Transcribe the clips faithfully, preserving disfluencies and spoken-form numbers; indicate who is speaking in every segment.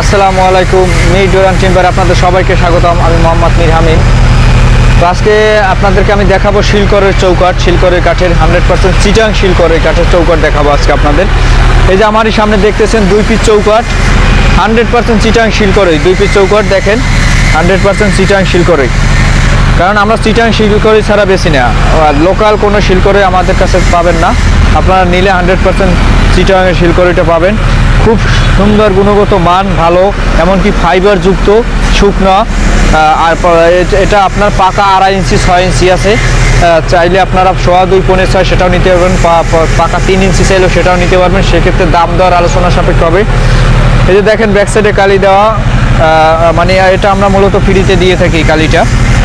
Speaker 1: আসসালামু আলাইকুম। Mir Durand timber আপনাদের সবাইকে স্বাগতম। আমি মোহাম্মদ মির হামিম। তো আজকে আপনাদেরকে আমি দেখাবো শিলকরের চৌকাঠ, শিলকরের কাঠের হান্ড্রেড পার্সেন্ট চিটাং শিলকরের কাঠের চৌকাঠ দেখাবো আজকে আপনাদের। এই যে আমারই সামনে দেখতেছেন দুই পিস চৌকাঠ, হান্ড্রেড পার্সেন্ট চিটাং শিলকরে। দুই পিস চৌকাঠ দেখেন, হান্ড্রেড পার্সেন্ট চিটাং শিলকরে। কারণ আমরা চিটাং শিলকরে ছাড়া বেশি না, লোকাল কোনো শিলকরে আমাদের কাছে পাবেন না। আপনারা নিলে হান্ড্রেড পার্সেন্ট চিটাংয়ের শিলকরিটা পাবেন। খুব সুন্দর গুণগত মান ভালো, এমনকি ফাইবার যুক্ত, শুকনো। আর এটা আপনার পাকা আড়াই ইঞ্চি ছয় ইঞ্চি আছে, চাইলে আপনারা সোয়া দুই পনেরো ছয় সেটাও নিতে পারবেন, পাকা তিন ইঞ্চি চাইলেও সেটাও নিতে পারবেন। সেক্ষেত্রে দাম দেওয়ার আলোচনা সাপেক্ষ হবে। এই যে দেখেন ব্যাক সাইডে কালি দেওয়া, মানে এটা আমরা মূলত ফ্রিতে দিয়ে থাকি কালিটা।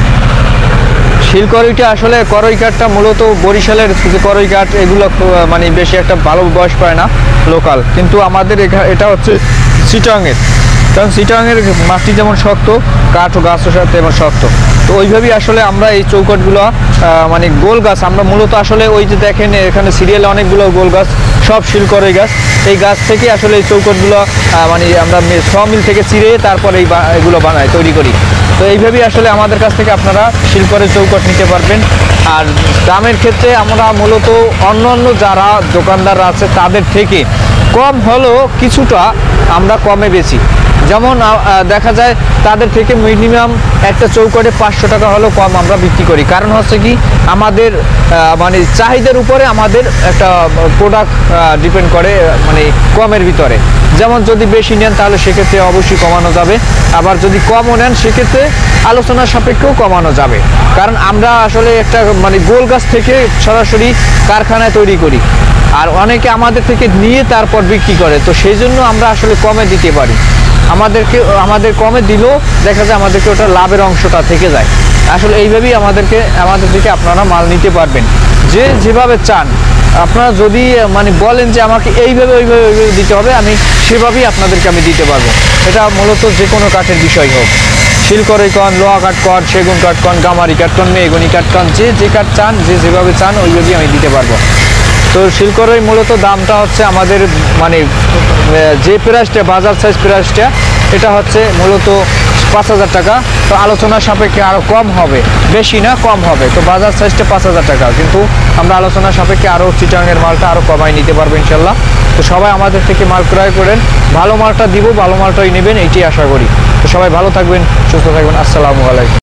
Speaker 1: শিলকরইটা আসলে করই কাঠটা মূলত বরিশালের করই কাঠ, এগুলো মানে বেশি একটা ভালো বয়স পায় না লোকাল, কিন্তু আমাদের এটা হচ্ছে চিটাংয়ের। কারণ চিটাংয়ের মাটি যেমন শক্ত, কাঠ ও গাছও তেমন শক্ত। তো ওইভাবেই আসলে আমরা এই চৌকাঠগুলো মানে গোল গাছ, আমরা মূলত আসলে ওই যে দেখেন এখানে সিরিয়ালে অনেকগুলো গোল গাছ, সব শিলকরই গাছ। এই গাছ থেকে আসলে এই চৌকাঠগুলো মানে আমরা ছ মিল থেকে চিরে তারপরে এই এগুলো বানাই, তৈরি করি। তো এইভাবেই আসলে আমাদের কাছ থেকে আপনারা শিলকরের চৌকাঠ নিতে পারবেন। আর দামের ক্ষেত্রে আমরা মূলত অন্য অন্য যারা দোকানদার আছে তাদের থেকে কম হলেও কিছুটা আমরা কমে বেচি। যেমন দেখা যায় তাদের থেকে মিনিমাম একটা চৌকাঠে পাঁচশো টাকা হলেও কম আমরা বিক্রি করি। কারণ হচ্ছে কি, আমাদের মানে চাহিদার উপরে আমাদের একটা প্রোডাক্ট ডিপেন্ড করে, মানে কমের ভিতরে। যেমন যদি বেশি নেন তাহলে সেক্ষেত্রে অবশ্যই কমানো যাবে, আবার যদি কমও নেন সেক্ষেত্রে আলোচনা সাপেক্ষেও কমানো যাবে। কারণ আমরা আসলে একটা মানে গোল গাছ থেকে সরাসরি কারখানায় তৈরি করি, আর অনেকে আমাদের থেকে নিয়ে তারপর বিক্রি করে। তো সেই জন্য আমরা আসলে কমে দিতে পারি। আমাদেরকে আমাদের কমে দিলেও দেখা যায় আমাদেরকে ওটা লাভের অংশটা থেকে যায়। আসলে এইভাবেই আমাদেরকে আমাদের থেকে আপনারা মাল নিতে পারবেন, যে যেভাবে চান। আপনারা যদি মানে বলেন যে আমাকে এইভাবে ওইভাবে ওইভাবে দিতে হবে, আমি সেভাবেই আপনাদেরকে আমি দিতে পারবো। এটা মূলত যে কোনো কাঠের বিষয় হোক, শিলকরই কন, লোহা কাঠ কন, সেগুন কাঠ কন, গামারি কাঠ কন, মেহগনি কাঠ কন, যে যে কাঠ চান, যে যেভাবে চান ওইভাবেই আমি দিতে পারবো। তো শিলকরই মূলত দামটা হচ্ছে আমাদের মানে যে প্রাইসটা বাজার সাইজ প্রাইসটা, এটা হচ্ছে মূলত পাঁচ হাজার টাকা। তো আলোচনা সাপেক্ষে আরও কম হবে, বেশি না কম হবে। তো বাজার সাইজটা পাঁচ হাজার টাকা, কিন্তু আমরা আলোচনা সাপেক্ষে আরও চিটাংয়ের মালটা আরও কমাই নিতে পারবো ইনশাল্লাহ। তো সবাই আমাদের থেকে মাল ক্রয় করেন, ভালো মালটা দিব, ভালো মালটাই নেবেন, এইটাই আশা করি। তো সবাই ভালো থাকবেন, সুস্থ থাকবেন। আসসালামু আলাইকুম।